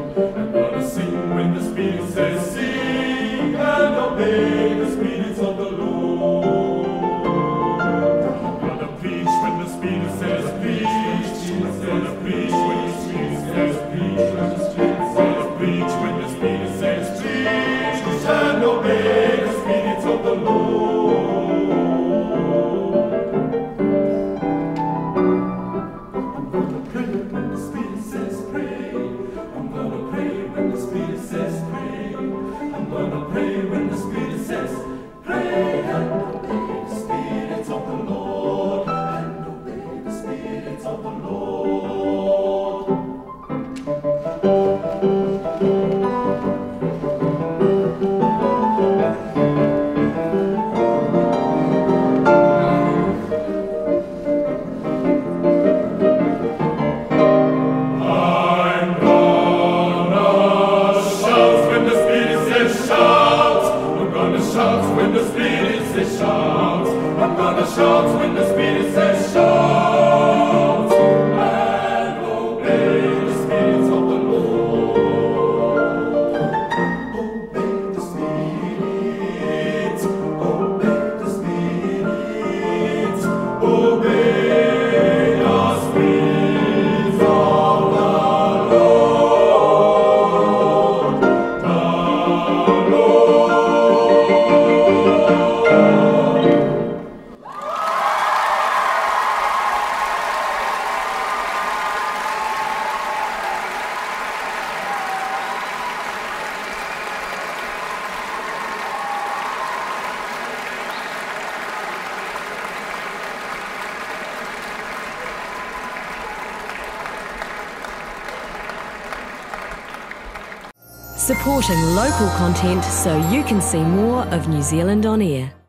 I'm gonna sing when the Spirit says sing, and obey the spirits of the Lord. I'm gonna preach when the Spirit says preach. I'm gonna preach when the Spirit says preach. I'm gonna preach when the Spirit says preach, and obey the spirits of the Lord. I'm gonna pray when the Spirit says pray. I'm gonna pray when the Spirit says pray. I'm gonna pray when the Spirit says pray, and obey the spirits of the Lord, and obey the spirits of the Lord. I'm gonna shout when the Spirit says shout. I'm gonna shout when the Spirit says shout. I'm gonna shout when the Spirit says shout, and obey the spirits of the Lord. Obey the spirits, obey the spirits, obey the spirits of the Lord, the Lord. Supporting local content so you can see more of New Zealand on air.